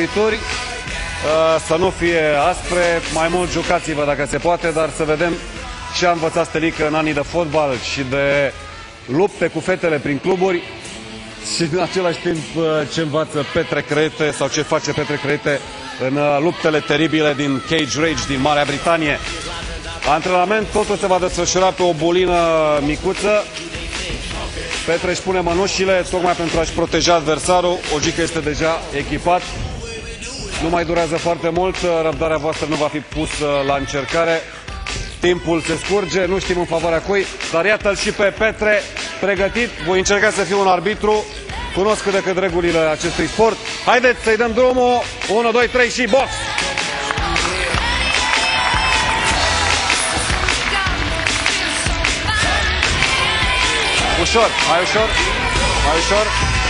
lovituri să nu fie aspre, mai mult jucați-vă dacă se poate, dar să vedem ce a învățat Stelică în anii de fotbal și de lupte cu fetele prin cluburi și în același timp ce învață Petre Crete sau ce face Petre Crete în luptele teribile din Cage Rage din Marea Britanie. Antrenament, totul se va desfășura pe o bulină micuță. Petre își pune mănușile tocmai pentru a-și proteja adversarul. Ogică este deja echipat. Nu mai durează foarte mult, răbdarea voastră nu va fi pusă la încercare. Timpul se scurge, nu știm în favoarea cui, dar iată-l și pe Petre pregătit. Voi încerca să fiu un arbitru, cunosc cât de cât regulile acestui sport. Haideți să-i dăm drumul, 1, 2, 3 și box! Ușor, mai ușor, mai ușor,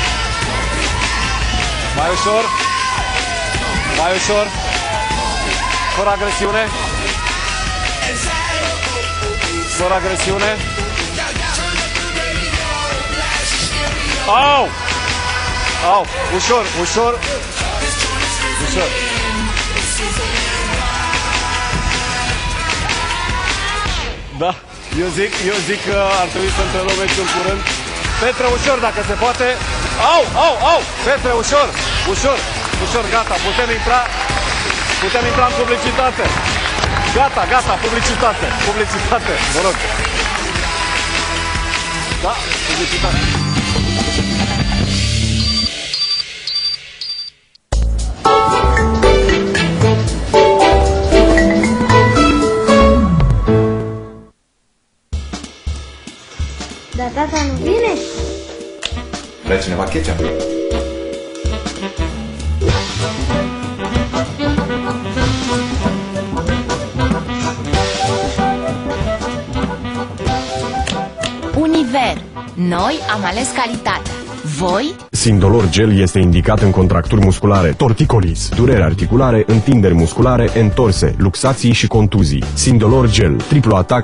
mai ușor, mai ușor, fără agresiune, fără agresiune. Au! Au! Ușor, ușor, ușor. Da, eu zic că ar trebui să întreluăm meciul curând. Petre, ușor, dacă se poate. Au, au, au! Petre, ușor, ușor, ușor, gata, putem intra în publicitate. Gata, gata, publicitate, publicitate, vă rog. Da, publicitate. Dar tata nu vine? Vrea cineva ketchup? Univer. Noi am ales calitatea. Voi? Sindolor Gel este indicat în contracturi musculare, torticolis, dureri articulare, întinderi musculare, entorse, luxații și contuzii. Sindolor Gel, triplu atac